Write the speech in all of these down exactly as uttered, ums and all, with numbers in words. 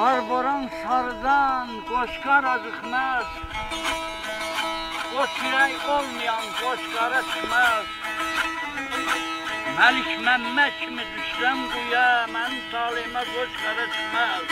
Qarboran sarıdan qoşqar acıqmaz, qoç yürək olmayan qoşqara çıxmaz. Məlik Məmməd kimi düşsəm quya, mənim talihimə qoşqara çıxmaz.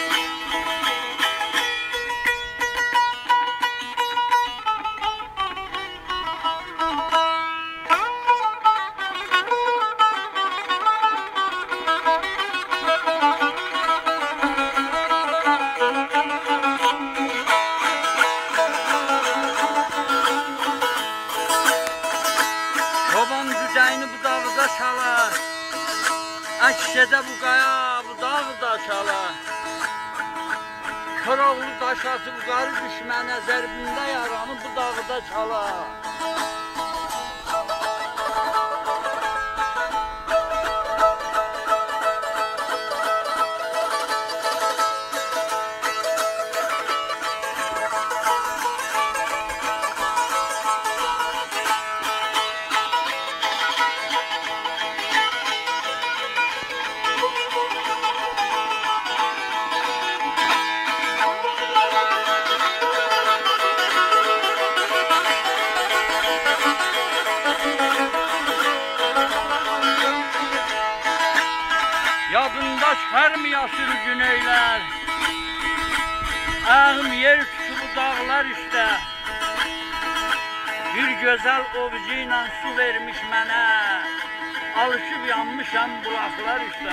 Əksədə bu qaya, bu dağ da çalar. Koroğlu daş atıb qarı düşmənə, zərbində yaranı bu dağda çalar. Yadında çıxarmaya sürgün eylər, ağım yer tutulu dağlar üstə. Bir gözəl ovcu ilə su vermiş mənə, alışıb yanmışam bulaqlar üstə.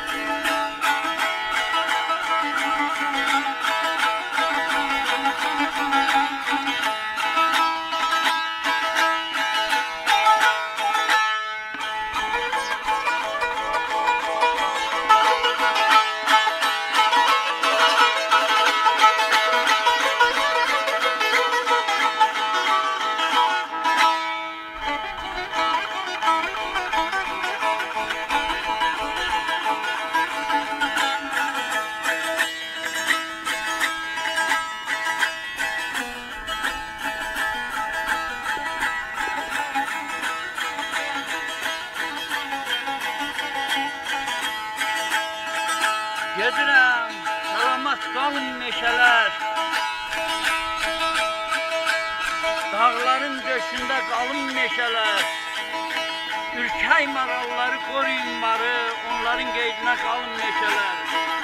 Gedirəm, salamat qalın meşələr, dağların döşündə qalın meşələr. Ürkək maralları qoruyun barı, onların qeydinə qalın meşələr.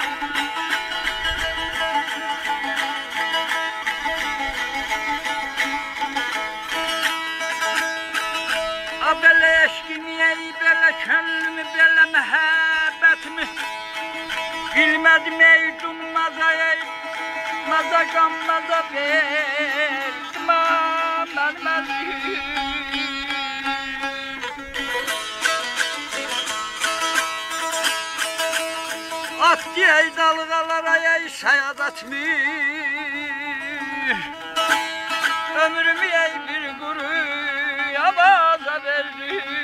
A belə eşkimi, belə könlümü, belə məhəbbətimi bilmədim ey dummaza, maza qammaza verdim mənməzi. Atdi ey dalğalara ey səyadətmi, ömrümü ey bir quru yabaza verdim.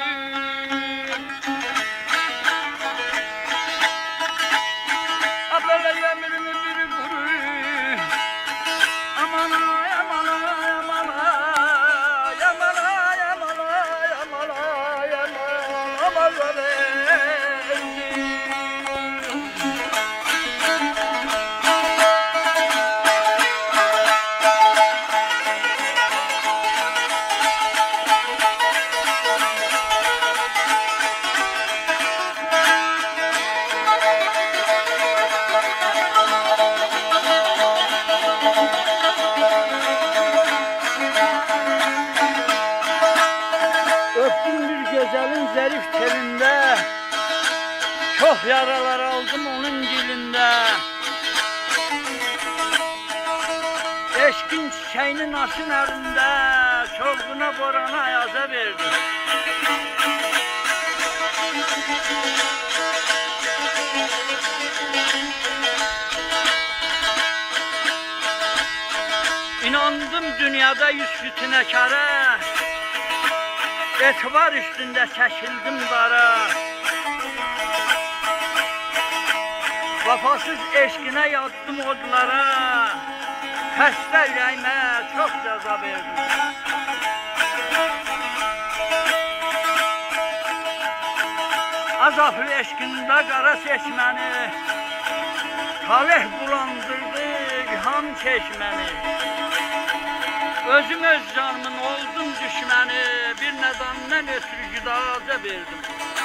Gözəlin zərif telində, çox yaralar aldım onun dilində. Eşkin çiçəyinin aşın əlində, çovğuna borana ayaza verdim. İnandım dünyada yüz fütünəkara, etibar üstündə çəkildim dara. Vafasız eşqinə yatdım odlara, xəstə ürəyimə çox cəza verdim. Azaflı eşqində qara seçməni, Talih bulandırdı ilham çeşməni. Özüm öz canımın oldum düşməni. Bir nədandan ötürü güdaca verdim.